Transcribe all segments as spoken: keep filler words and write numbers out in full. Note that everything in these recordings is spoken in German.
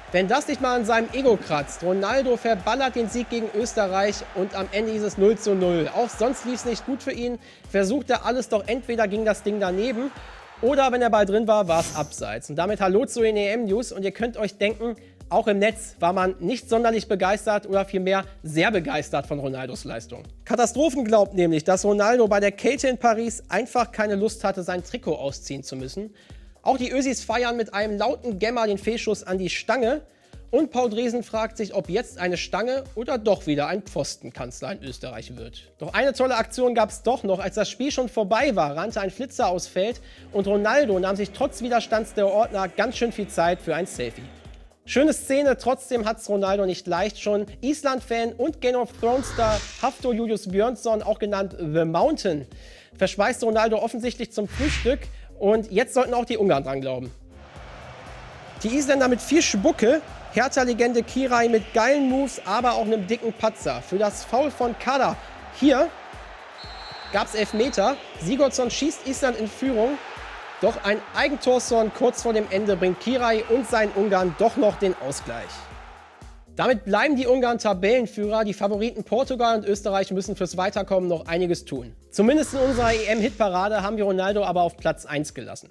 Wenn das nicht mal an seinem Ego kratzt. Ronaldo verballert den Sieg gegen Österreich und am Ende ist es null zu null. Auch sonst lief es nicht gut für ihn. Versucht er alles, doch entweder ging das Ding daneben oder wenn der Ball drin war, war es abseits. Und damit hallo zu den E M-News und ihr könnt euch denken, auch im Netz war man nicht sonderlich begeistert oder vielmehr sehr begeistert von Ronaldos Leistung. Katastrophen glaubt nämlich, dass Ronaldo bei der Kälte in Paris einfach keine Lust hatte, sein Trikot ausziehen zu müssen. Auch die Ösis feiern mit einem lauten Gemmer den Fehlschuss an die Stange. Und Paul Dresen fragt sich, ob jetzt eine Stange oder doch wieder ein Pfostenkanzler in Österreich wird. Doch eine tolle Aktion gab es doch noch. Als das Spiel schon vorbei war, rannte ein Flitzer aufs Feld und Ronaldo nahm sich trotz Widerstands der Ordner ganz schön viel Zeit für ein Selfie. Schöne Szene, trotzdem hat es Ronaldo nicht leicht. Schon Island-Fan und Game of Thrones-Star Hafthor Julius Björnsson, auch genannt The Mountain, verspeiste Ronaldo offensichtlich zum Frühstück. Und jetzt sollten auch die Ungarn dran glauben. Die Isländer mit viel Spucke, Hertha-Legende Kirai mit geilen Moves, aber auch einem dicken Patzer. Für das Foul von Kada hier gab es Elfmeter. Sigurdsson schießt Island in Führung. Doch ein Eigentorson kurz vor dem Ende bringt Kirai und seinen Ungarn doch noch den Ausgleich. Damit bleiben die Ungarn Tabellenführer. Die Favoriten Portugal und Österreich müssen fürs Weiterkommen noch einiges tun. Zumindest in unserer E M-Hitparade haben wir Ronaldo aber auf Platz eins gelassen.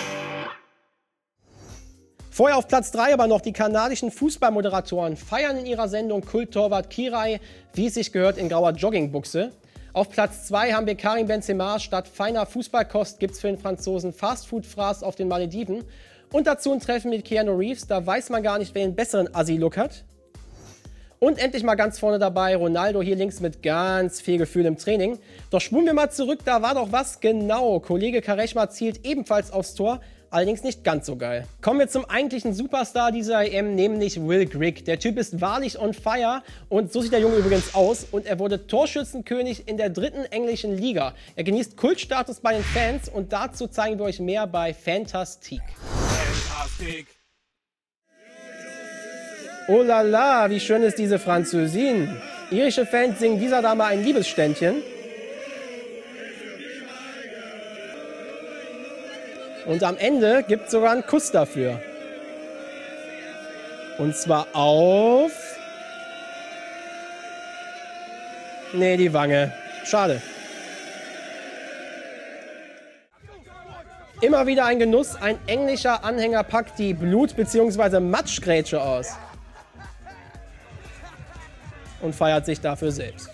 Vorher auf Platz drei aber noch die kanadischen Fußballmoderatoren feiern in ihrer Sendung Kulttorwart Kirai, wie es sich gehört, in grauer Joggingbuchse. Auf Platz zwei haben wir Karim Benzema. Statt feiner Fußballkost gibt es für den Franzosen Fastfood-Fraß auf den Malediven. Und dazu ein Treffen mit Keanu Reeves. Da weiß man gar nicht, wer den besseren Assi-Look hat. Und endlich mal ganz vorne dabei, Ronaldo hier links mit ganz viel Gefühl im Training. Doch spulen wir mal zurück, da war doch was genau. Kollege Karechma zielt ebenfalls aufs Tor, allerdings nicht ganz so geil. Kommen wir zum eigentlichen Superstar dieser E M, nämlich Will Grigg. Der Typ ist wahrlich on fire und so sieht der Junge übrigens aus. Und er wurde Torschützenkönig in der dritten englischen Liga. Er genießt Kultstatus bei den Fans und dazu zeigen wir euch mehr bei Fantastique. Fantastique. Oh la la, wie schön ist diese Französin. Irische Fans singen dieser Dame ein Liebesständchen. Und am Ende gibt es sogar einen Kuss dafür. Und zwar auf... Nee, die Wange. Schade. Immer wieder ein Genuss. Ein englischer Anhänger packt die Blut- bzw. Matschgrätsche aus. Und feiert sich dafür selbst.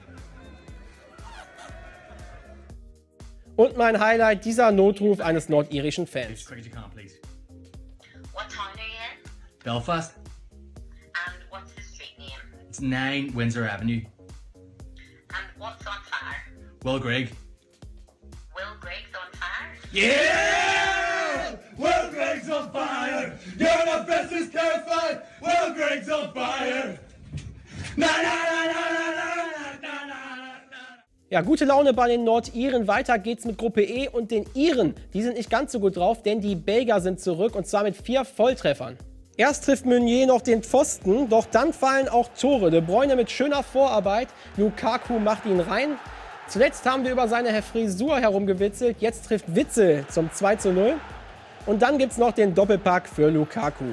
Und mein Highlight, dieser Notruf eines nordirischen Fans. What town are you in? Belfast. And what's the street name? It's nine Windsor Avenue. And what's on fire? Will Grigg. Will Grigg's on fire? Yeah! Will Grigg's on fire! You're the best is terrified! Will Grigg's on fire! Na, na, na, na, na, na, na, na. Ja, gute Laune bei den Nordiren. Weiter geht's mit Gruppe E und den Iren. Die sind nicht ganz so gut drauf, denn die Belgier sind zurück und zwar mit vier Volltreffern. Erst trifft Meunier noch den Pfosten, doch dann fallen auch Tore. De Bruyne mit schöner Vorarbeit, Lukaku macht ihn rein. Zuletzt haben wir über seine Frisur herumgewitzelt, jetzt trifft Witzel zum zwei zu null. Und dann gibt's noch den Doppelpack für Lukaku.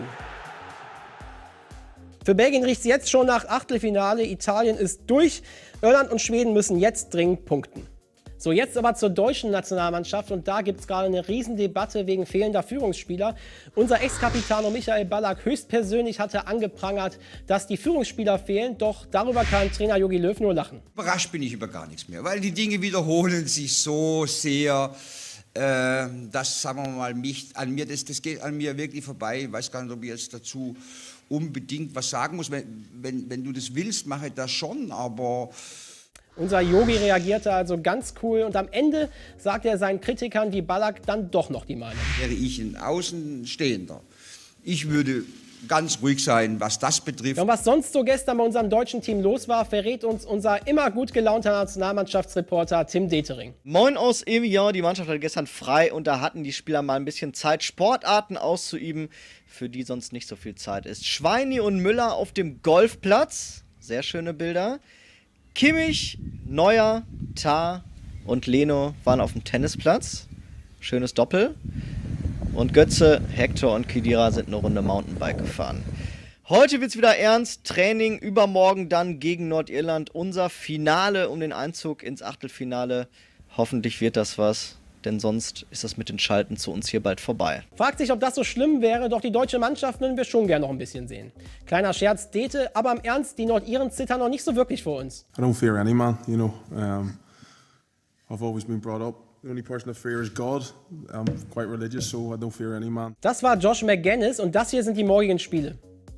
Für Belgien riecht es jetzt schon nach Achtelfinale. Italien ist durch. Irland und Schweden müssen jetzt dringend punkten. So, jetzt aber zur deutschen Nationalmannschaft. Und da gibt es gerade eine Riesendebatte wegen fehlender Führungsspieler. Unser Ex-Capitano Michael Ballack höchstpersönlich hatte angeprangert, dass die Führungsspieler fehlen. Doch darüber kann Trainer Jogi Löw nur lachen. Überrascht bin ich über gar nichts mehr, weil die Dinge wiederholen sich so sehr. Äh, das, sagen wir mal, mich, an mir, das, das geht an mir wirklich vorbei. Ich weiß gar nicht, ob ich jetzt dazu unbedingt was sagen muss. Wenn, wenn, wenn du das willst, mache ich das schon, aber... Unser Yogi reagierte also ganz cool und am Ende sagt er seinen Kritikern wie Ballack dann doch noch die Meinung. Wäre ich ein Außenstehender, ich würde ganz ruhig sein, was das betrifft. Und was sonst so gestern bei unserem deutschen Team los war, verrät uns unser immer gut gelaunter Nationalmannschaftsreporter Tim Detering. Moin aus Evian, die Mannschaft hatte gestern frei und da hatten die Spieler mal ein bisschen Zeit, Sportarten auszuüben, für die sonst nicht so viel Zeit ist. Schweini und Müller auf dem Golfplatz, sehr schöne Bilder. Kimmich, Neuer, Tah und Leno waren auf dem Tennisplatz, schönes Doppel. Und Götze, Hector und Khedira sind eine Runde Mountainbike gefahren. Heute wird's wieder ernst. Training übermorgen dann gegen Nordirland. Unser Finale um den Einzug ins Achtelfinale. Hoffentlich wird das was, denn sonst ist das mit den Schalten zu uns hier bald vorbei. Fragt sich, ob das so schlimm wäre, doch die deutsche Mannschaft würden wir schon gerne noch ein bisschen sehen. Kleiner Scherz, Dete, aber im Ernst, die Nordiren zittern noch nicht so wirklich vor uns. I don't fear any man, you know. Um, I've always been brought up. The only person I fear is God. I'm quite religious, so I don't fear any man. Das war Josh Magennis und das hier sind die morgigen Spiele.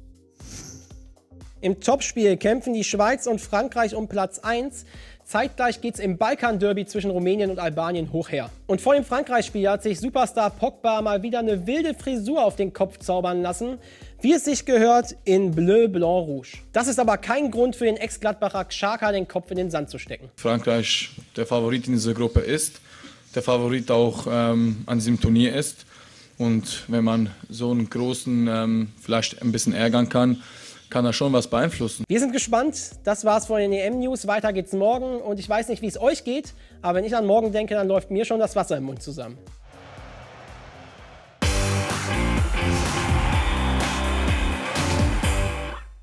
Im Topspiel kämpfen die Schweiz und Frankreich um Platz eins. Zeitgleich geht es im Balkan-Derby zwischen Rumänien und Albanien hoch her. Und vor dem Frankreich-Spiel hat sich Superstar Pogba mal wieder eine wilde Frisur auf den Kopf zaubern lassen, wie es sich gehört, in Bleu Blanc Rouge. Das ist aber kein Grund für den Ex-Gladbacher Xhaka, den Kopf in den Sand zu stecken. Frankreich der Favorit in dieser Gruppe ist, der Favorit auch ähm, an diesem Turnier ist. Und wenn man so einen großen ähm, vielleicht ein bisschen ärgern kann, kann er schon was beeinflussen. Wir sind gespannt. Das war's von den E M-News. Weiter geht's morgen. Und ich weiß nicht, wie es euch geht, aber wenn ich an morgen denke, dann läuft mir schon das Wasser im Mund zusammen.